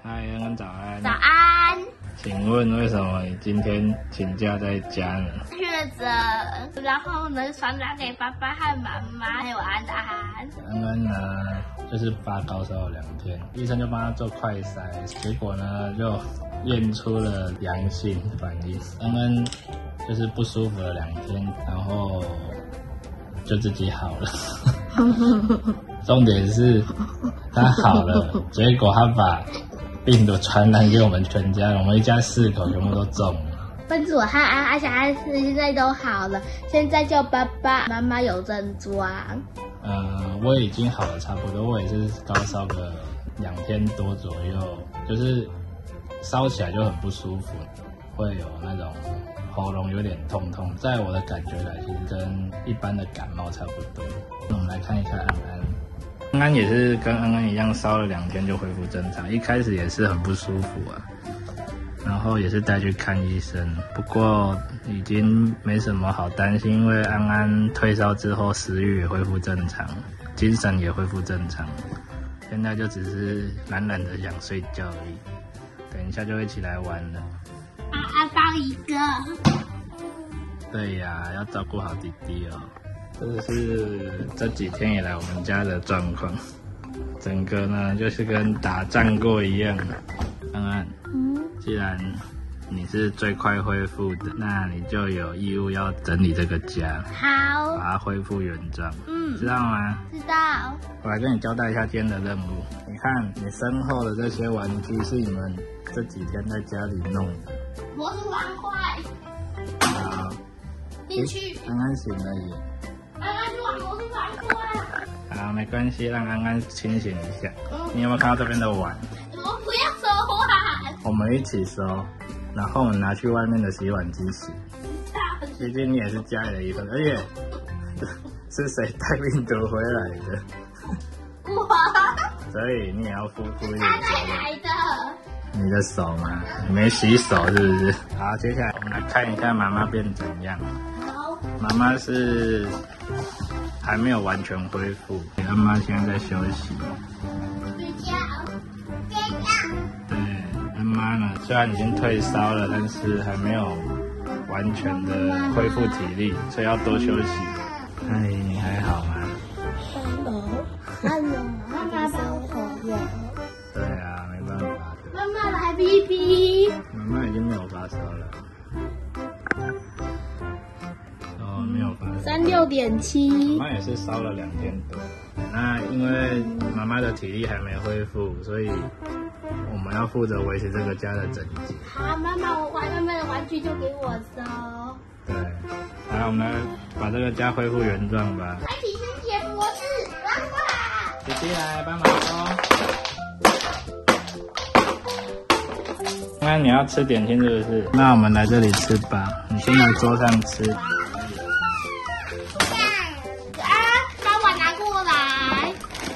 嗨，安安早安。 早安。 请问为什么你今天请假在家呢？ 确诊，然后呢传染给爸爸和妈妈还有安安。 安安呢，就是发高烧了2天，医生就帮他做快筛，结果呢就验出了阳性反应。安安就是不舒服了2天，然后就自己好了。重点是他好了，结果他把病毒传染给我们全家，我们一家4口全部都中了。 但是我和安安小孩子现在都好了，现在就爸爸妈妈有症状。 我也已经好了差不多，我也是高烧个2天多左右，就是烧起来就很不舒服，会有那种喉咙有点痛痛，在我的感觉来，其实跟一般的感冒差不多。那我们来看一看安安。安安也是跟安安一样，烧了2天就恢复正常，一开始也是很不舒服啊，然后也是带去看医生，不过已经没什么好担心，因为安安退烧之后食欲也恢复正常，精神也恢复正常，现在就只是懒懒的想睡觉而已，等一下就会起来玩了。 安安抱一个。 对呀，要照顾好弟弟哦。这是这几天以来我们家的状况，整个呢就是跟打仗过一样。安安，既然你是最快恢复的，那你就有义务要整理这个家， 好， 把它恢复原状。知道吗？ 知道。 我来跟你交代一下今天的任务。你看你身后的这些玩具是你们这几天在家里弄的。 魔术方块。 好， 进去。 安安醒了也。 安安去玩魔术方块。 好，没关系，让安安清醒一下。你有没有看到这边的碗？ 我不要收碗。 我们一起收，然后我们拿去外面的洗碗机洗。毕竟你也是家里的一份，而且是谁带病毒回来的？ 我。 所以你也要负一点责任。 来的。 你的手吗？你没洗手是不是？好，接下来我们来看一下妈妈变怎样。 好。 妈妈是还没有完全恢复，妈妈现在在休息。 睡觉。 对，妈妈呢，虽然已经退烧了，但是还没有完全的恢复体力，所以要多休息。嗨，你还好吗？ 妈妈帮我。 对啊，没办法的。 妈妈来逼逼。 妈妈已经没有发烧了。哦，没有发烧。 36.7。 妈妈也是烧了2天多。那因为妈妈的体力还没恢复，所以我们要负责维持这个家的整洁。 好，妈妈，我玩妈妈的玩具就给我收。 对，来，我们来把这个家恢复原状吧。 开启清洁模式，玩吧。 弟弟来帮忙哦。那你要吃点心是不是？那我们来这里吃吧，你先来桌上吃。 把碗拿过来。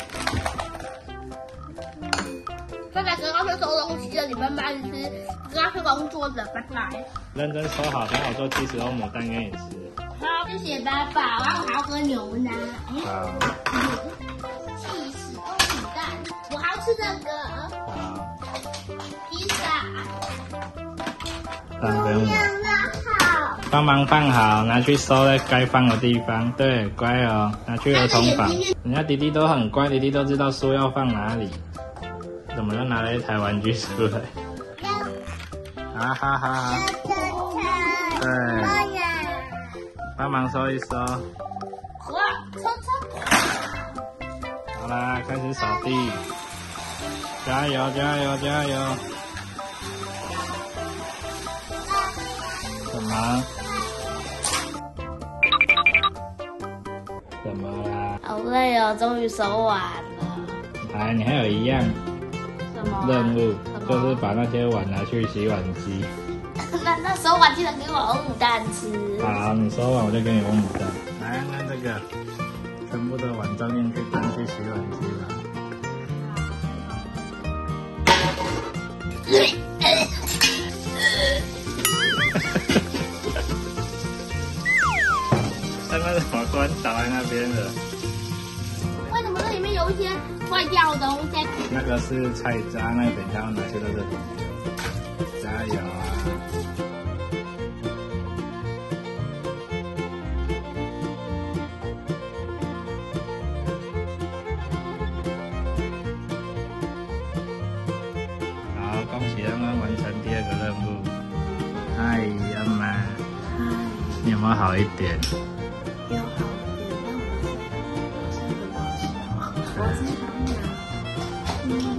爸爸刚刚是收东西的，你们慢吃。刚刚是工作的，拜拜。 认真收好，等我做70欧牡蛋给你吃。 好，谢谢爸爸，然后还要喝牛奶。 好。 70欧牡蛋，我还要吃这个。 好。 披萨。 放给我。帮忙放好，拿去收在该放的地方。对，乖哦，拿去儿童房。人家弟弟都很乖，弟弟都知道书要放哪里。怎么又拿了一台玩具出来？啊哈哈！对，帮忙收一收。好啦，开始扫地。加油，加油，加油！什么？怎么啦？ 好累哦，终于收完了。 来，你还有一样任务，就是把那些碗拿去洗碗机。 那收完记得给我欧牡蛋吃。 好，你收完我就给你欧牡蛋。来，按这个，全部的碗装进去，端去洗碗机了。那怎么关倒在那边了？ 为什么这里面有一些坏掉的东西。 那个是菜渣，那个等一下要拿去到这里。加油啊！好，恭喜安安完成第2个任务。嗨，安妈。 嗨。 你有没有好一点？ 有好一点，但我现在很好笑。我在哪里？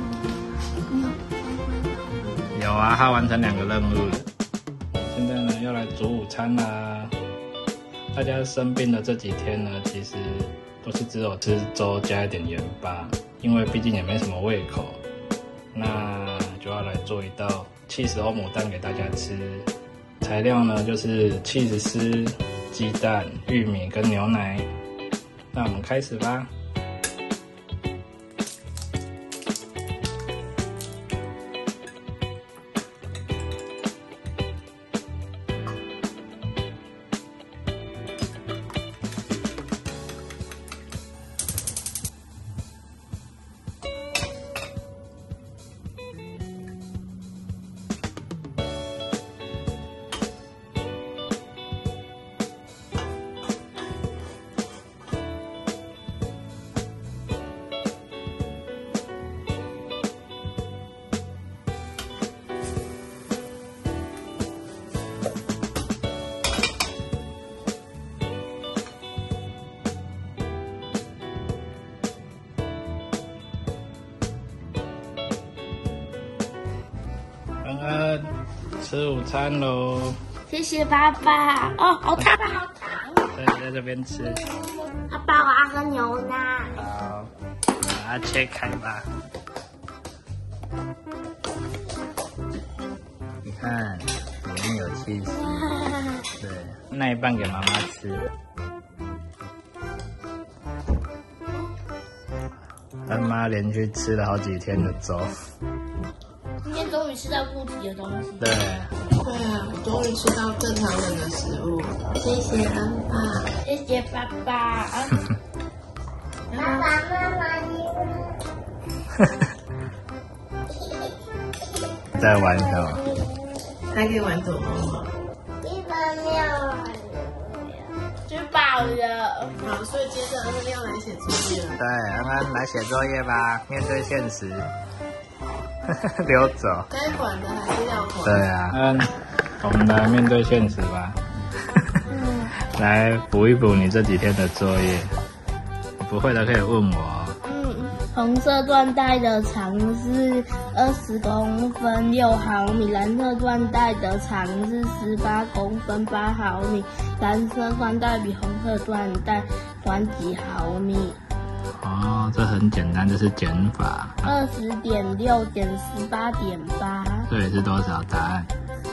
有啊，他完成2个任务了。现在呢，要来煮午餐啦。大家生病的这几天呢，其实都是只有吃粥加一点盐巴，因为毕竟也没什么胃口。那就要来做一道起司欧姆蛋给大家吃。材料呢就是起司丝、鸡蛋、玉米跟牛奶。那我们开始吧。安安，吃午餐喽！ 谢谢爸爸。哦，好烫啊，好烫！ 对，在这边吃。 爸爸，我要喝牛奶。 好，把它切开吧。你看，里面有起司。对，那一半给妈妈吃。安妈连续吃了好几天的粥。 今天终于吃到固体的东西。 对。 对啊，终于吃到正常人的食物。谢谢安爸， 谢谢爸爸。爸爸妈妈，你在玩什么？ 还可以玩躲猫猫。 一般没有玩，吃饱了。 好，所以接着安安要来写作业了。 对，安安来写作业吧，面对现实。溜走。 该管的还是要管。 对啊，我们来面对现实吧。来补一补你这几天的作业，你不会的可以问我。 红色缎带的长是20公分6毫米，蓝色缎带的长是18公分8毫米，蓝色缎带比红色缎带短几毫米。 哦，这很简单，这是减法。 20.6减18.8， 这里是多少？答案。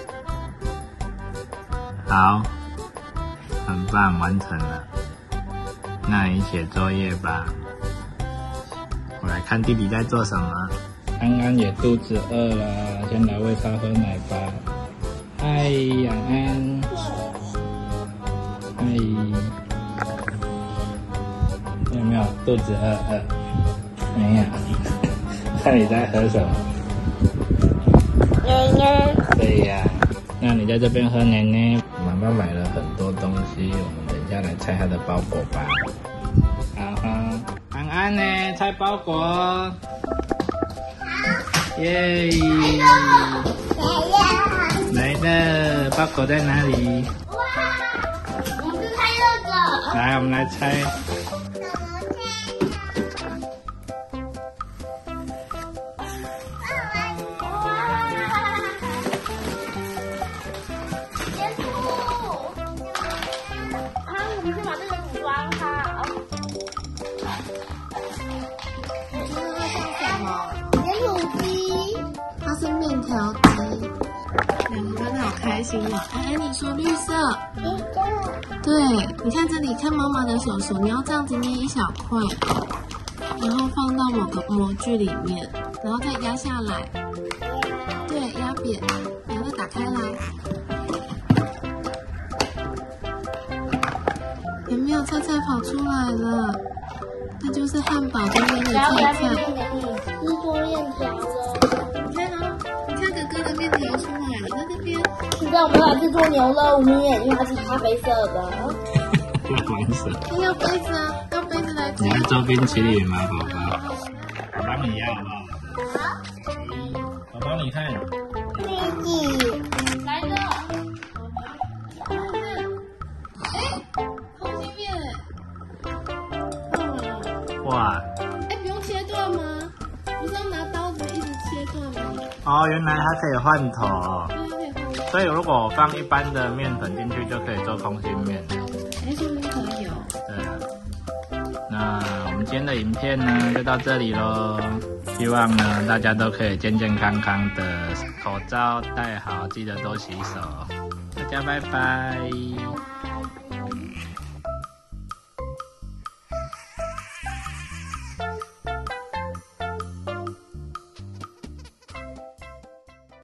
好，很棒，完成了。那你写作业吧。我来看弟弟在做什么。安安也肚子饿了，先来喂他喝奶吧。嗨，安安。嗨。有没有肚子饿？没有。那你在喝什么？ 奶奶。 对呀，那你在这边喝奶奶。妈妈买了很多东西，我们等一下来拆她的包裹吧。好哈，安安呢？拆包裹。耶！来了，包裹在哪里？ 哇，我们是拆这个。 来，我们来拆。 它是面条机，两个真的好开心哦！哎，你说绿色，对，你看这里，看妈妈的手手，你要这样子捏一小块，然后放到某个模具里面，然后再压下来，对，压扁，然后再打开来，有没有菜菜跑出来了？ 那就是汉堡跟那个然后来菜面给你，是做面条的。 你看哦，你看哥哥的面条出来了，在那边。 现在我们来制作牛肉面，因为它是咖啡色的。 玩什么？ 要杯子啊，要杯子来你要做冰淇淋吗，宝宝？我帮你要好不好？我帮你看。 飞机来了。 空心面哇！ 哎，不用切断吗？不是要拿刀子一直切断吗？ 哦，原来它可以换头哦。 对，它可以换。 所以如果我放一般的面粉进去，就可以做空心面。 哎，说不定可以哦。 对啊。那我们今天的影片呢，就到这里咯。希望呢，大家都可以健健康康的，口罩戴好，记得多洗手。大家拜拜。